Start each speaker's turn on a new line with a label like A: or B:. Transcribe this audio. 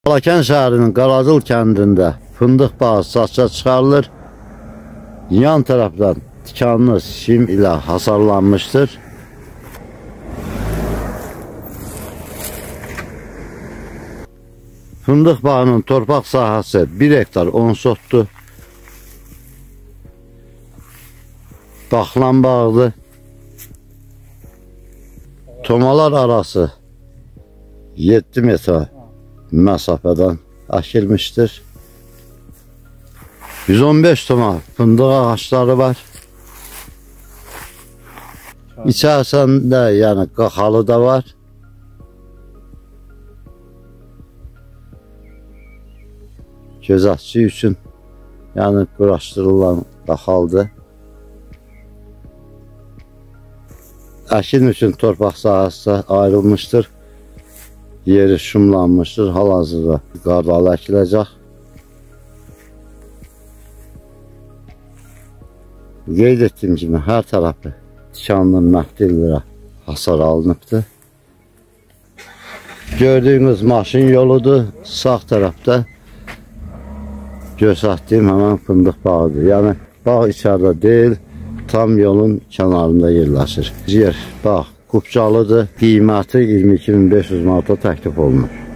A: Balakən şəhərinin Qaracıl kəndində fındıq bağı satışa çıxarılır. Yan tərəfdən tikanlı sim ilə hasarlanmışdır. Fındıq bağının torpaq sahəsi 1 hektar 10 sotdur. Daxlan bağıdır. Tomalar arası 7 metr məsafədən əkilmişdir. 115 toma fındıq ağaçları var. İçərisində yəni qaxalı da var. Gözətçi üçün yəni quraşdırılan qaxaldır. Əkin üçün torpaq sahəsi ayrılmışdır. Yeri şumlanmışdır. Hal-hazırda qardalı əkiləcək. Qeyd etdiyim kimi hər tərəfi tikanlı məhdillərə hasar alınıbdır. Gördüyünüz maşın yoludur. Sağ tərəfdə göstərdiyim həmən fındıq bağıdır. Yəni bağ içəridə deyil, tam yolun kənarında yerləşir. Yer bağ Qubcalıdır. Qiyməti 22.500 manata təklif olunur.